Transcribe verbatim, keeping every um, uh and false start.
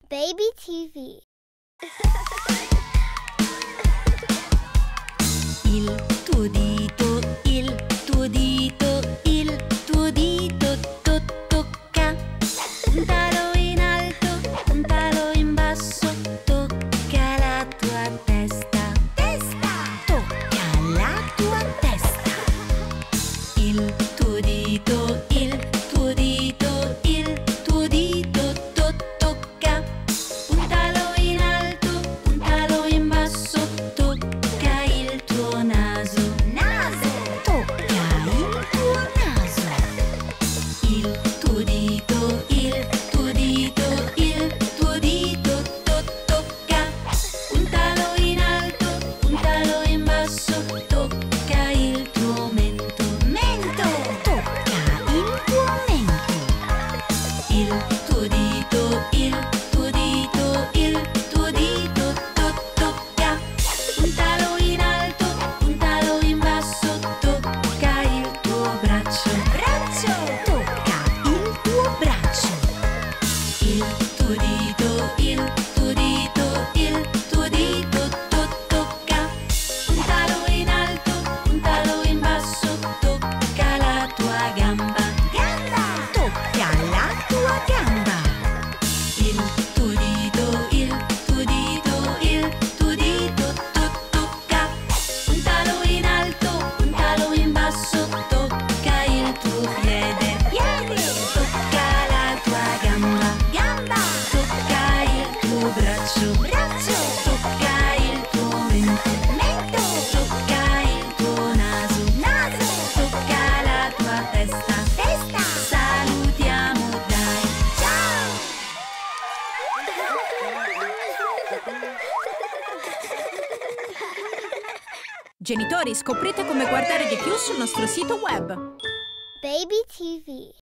BabyTV. Il tuo dito, il tuo dito, il tuo dito to tocca. Puntalo in alto, puntalo in basso, tocca la tua testa. Testa! Tocca la tua testa. Il tuo dito, il tuo dito, il tuo dito to tocca. Puntalo in alto, puntalo in basso, tocca il tuo naso. Naso! Tocca il tuo naso. Il tuo dito, il tuo dito, il tuo dito to tocca. Puntalo in alto, puntalo in basso, tocca il tuo mento. Mento! Tocca il tuo mento. Il tuo dito, il tuo dito, il tuo dito to tocca. Puntalo in alto, puntalo in basso, tocca il tuo braccio. Braccio! Tocca il tuo braccio. Il tuo dito, il tuo dito, il tuo dito to tocca. Puntalo in alto, puntalo in basso, tocca la tua gamba. Gamba! Tocca la tua gamba. Il tuo dito, il tuo dito, il tuo dito to tocca. Puntalo in alto, puntalo in basso, tocca il tuo piede. Piede! Tocca la tua gamba. Gamba! Tocca il tuo braccio. Braccio! Tocca il tuo mento. Mento! Tocca il tuo naso. Naso! Tocca la tua testa. Testa! Salutiamo, dai! Ciao! Genitori, scoprite come guardare di più sul nostro sito web. BabyTV.